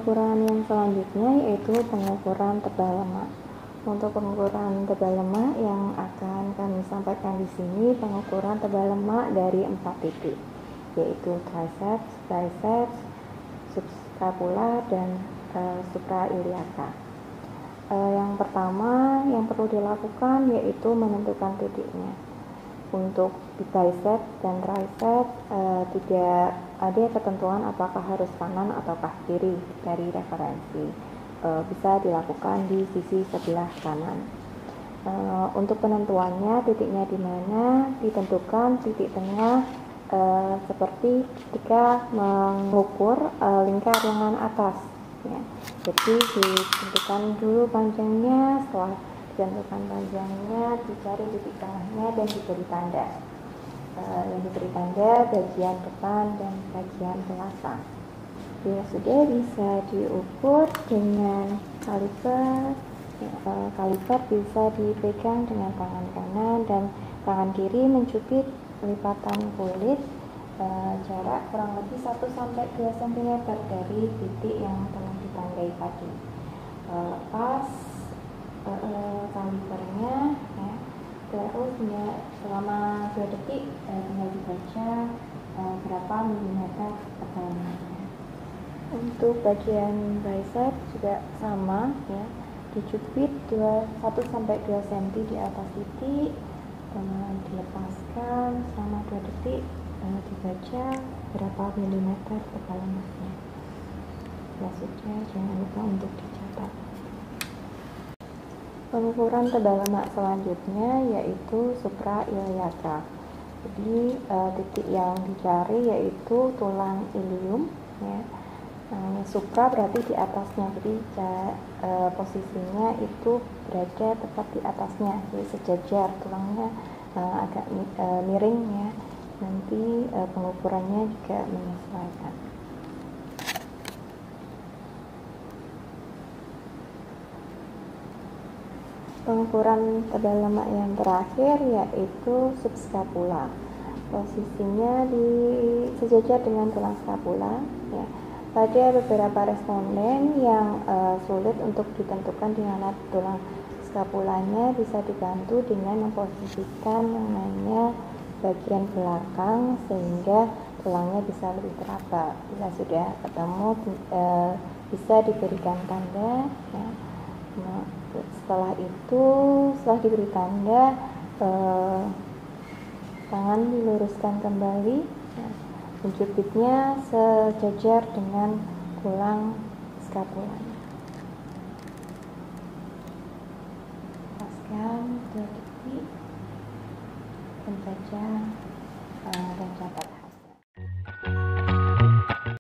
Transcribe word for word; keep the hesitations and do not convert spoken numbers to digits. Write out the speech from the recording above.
pengukuran yang selanjutnya yaitu pengukuran tebal lemak. Untuk pengukuran tebal lemak yang akan kami sampaikan di sini, pengukuran tebal lemak dari empat titik, yaitu triceps, biceps, subscapula, dan uh, suprailiaca. Uh, yang pertama yang perlu dilakukan yaitu menentukan titiknya. Untuk bicep dan tricep uh, tidak ada ketentuan apakah harus kanan ataukah kiri dari referensi. Uh, bisa dilakukan di sisi sebelah kanan. Uh, untuk penentuannya titiknya di mana ditentukan titik tengah uh, seperti ketika mengukur uh, lingkar lengan atas. Ya. Jadi ditentukan dulu panjangnya, setelah ditentukan panjangnya dicari titik tengahnya dan diberi tanda. Uh, yang diberi tanda bagian depan dan bagian belakang. Ya, sudah bisa diukur dengan kaliper. Uh, kaliper bisa dipegang dengan tangan kanan dan tangan kiri mencubit lipatan kulit uh, jarak kurang lebih satu sampai dua sentimeter dari titik yang telah ditandai tadi. Uh, lepas uh, uh, kalipernya, ya, terus ya, selama dua detik uh, tinggal dibaca uh, berapa milimeter tebalnya. Untuk bagian bicep juga sama, ya, dicubit satu sampai dua sentimeter di atas titik, uh, dilepaskan selama dua detik, uh, dibaca berapa milimeter tebal lemaknya. Ya sudah, jangan lupa untuk dicatat. Pengukuran tebal lemak selanjutnya yaitu suprailiaca. Jadi uh, titik yang dicari yaitu tulang ilium, ya. Uh, supra berarti di atasnya, jadi uh, posisinya itu berada tepat di atasnya, jadi sejajar, tulangnya uh, agak uh, miring, ya. Nanti uh, pengukurannya juga menyesuaikan. Pengukuran tebal lemak yang terakhir yaitu subscapula. Posisinya di sejajar dengan tulang scapula, ya. Pada beberapa responden yang uh, sulit untuk ditentukan di mana tulang scapulanya, bisa dibantu dengan memposisikan lengannya bagian belakang sehingga tulangnya bisa lebih teraba. Bila sudah ketemu, uh, bisa diberikan tanda, ya. Nah, setelah itu, setelah diberi tanda, eh, tangan diluruskan kembali, ya, mencubitnya sejajar dengan tulang scapulanya. Lepaskan dua detik, dan baca uh, dan catat.